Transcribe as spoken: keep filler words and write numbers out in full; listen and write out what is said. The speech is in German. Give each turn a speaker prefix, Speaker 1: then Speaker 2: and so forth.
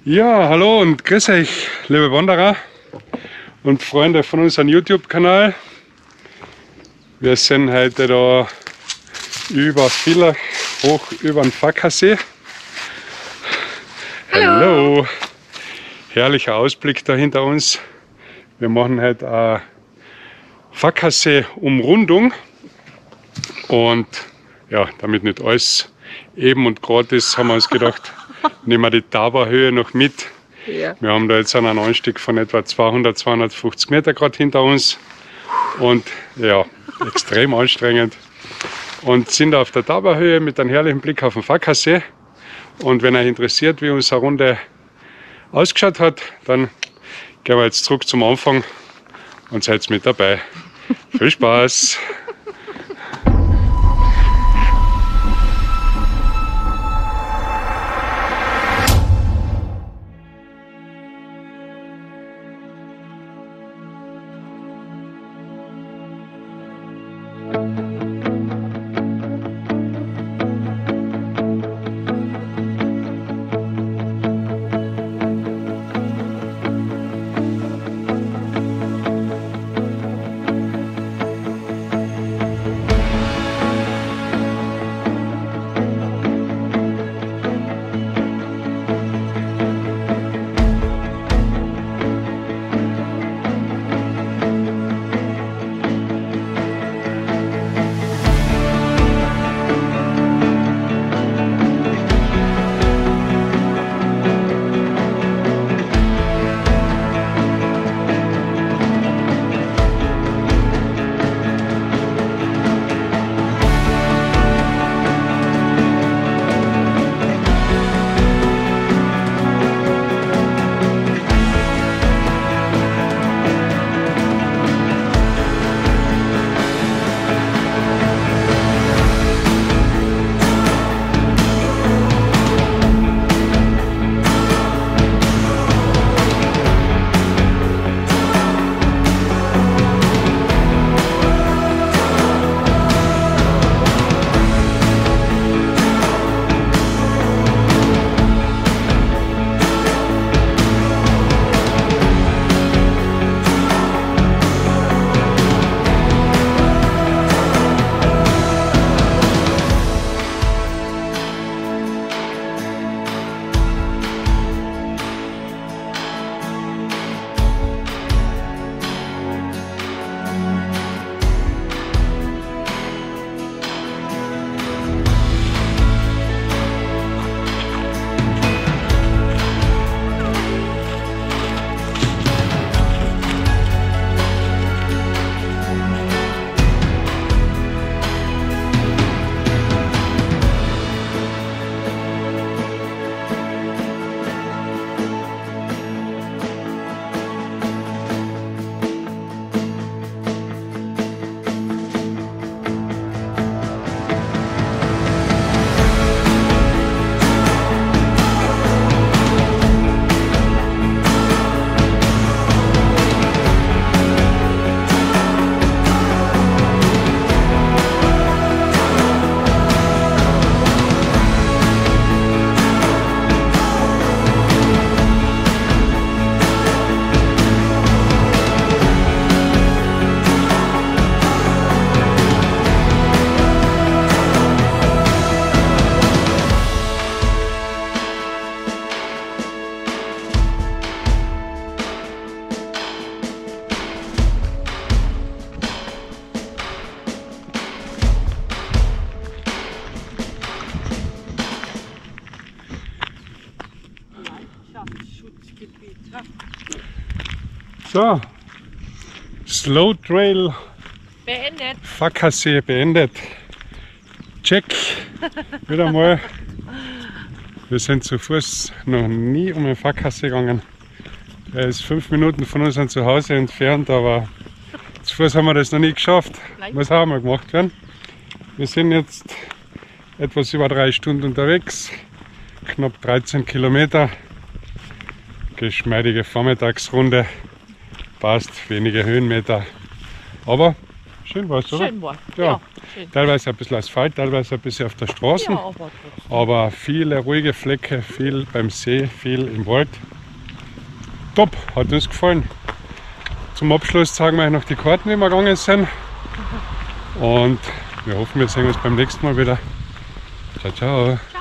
Speaker 1: Ja, hallo und grüß euch, liebe Wanderer und Freunde von unserem YouTube-Kanal. Wir sind heute da über Villach, hoch über den Fackersee.
Speaker 2: Hallo.
Speaker 1: Hallo! Herrlicher Ausblick da hinter uns. Wir machen heute eine Fackersee-Umrundung und ja, damit nicht alles eben und gerade ist, haben wir uns gedacht, nehmen wir die Taberhöhe noch mit.
Speaker 2: Ja.
Speaker 1: Wir haben da jetzt einen Anstieg von etwa zweihundert, zweihundertfünfzig Meter gerade hinter uns und ja, extrem anstrengend. Und sind auf der Taberhöhe mit einem herrlichen Blick auf den Fackersee. Und wenn euch interessiert, wie unsere Runde ausgeschaut hat, dann gehen wir jetzt zurück zum Anfang und seid mit dabei. Viel Spaß! So, Slow Trail
Speaker 2: Beendet.
Speaker 1: Fackersee beendet. Check. Wieder mal. Wir sind zu Fuß noch nie um den Fackersee gegangen. Er ist fünf Minuten von unserem Zuhause entfernt, aber zu Fuß haben wir das noch nie geschafft. Muss auch mal gemacht werden. Wir sind jetzt etwas über drei Stunden unterwegs, knapp dreizehn Kilometer. Geschmeidige Vormittagsrunde, passt, wenige Höhenmeter. Aber Schön war es, oder?
Speaker 2: Schön war.
Speaker 1: Ja.
Speaker 2: Ja, schön.
Speaker 1: Teilweise ein bisschen Asphalt, teilweise ein bisschen auf der Straße.
Speaker 2: Ja, aber trotzdem.
Speaker 1: Aber viele ruhige Flecke, viel beim See, viel im Wald. Top, hat uns gefallen. Zum Abschluss zeigen wir euch noch die Karten, wie wir gegangen sind. Und wir hoffen, wir sehen uns beim nächsten Mal wieder. Ciao, ciao.